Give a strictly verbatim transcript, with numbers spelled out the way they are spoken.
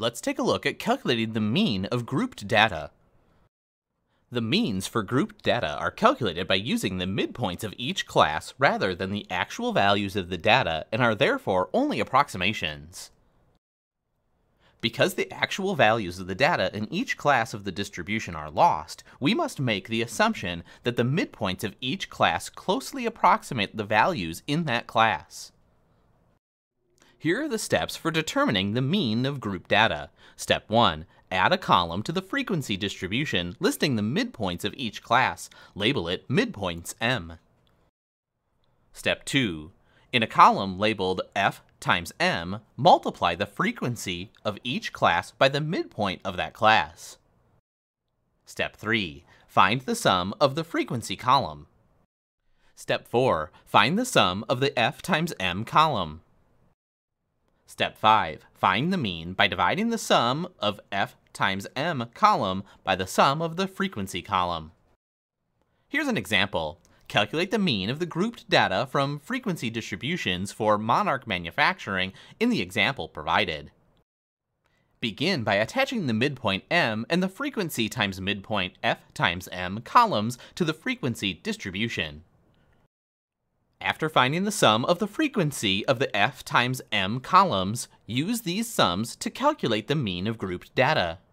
Let's take a look at calculating the mean of grouped data. The means for grouped data are calculated by using the midpoints of each class rather than the actual values of the data and are therefore only approximations. Because the actual values of the data in each class of the distribution are lost, we must make the assumption that the midpoints of each class closely approximate the values in that class. Here are the steps for determining the mean of group data. Step one. Add a column to the frequency distribution listing the midpoints of each class. Label it midpoints M. Step two. In a column labeled F times M, multiply the frequency of each class by the midpoint of that class. Step three. Find the sum of the frequency column. Step four. Find the sum of the F times M column. Step five. Find the mean by dividing the sum of F times M column by the sum of the frequency column. Here's an example. Calculate the mean of the grouped data from frequency distributions for Monarch manufacturing in the example provided. Begin by attaching the midpoint M and the frequency times midpoint F times M columns to the frequency distribution. After finding the sum of the frequency of the F times M columns, use these sums to calculate the mean of grouped data.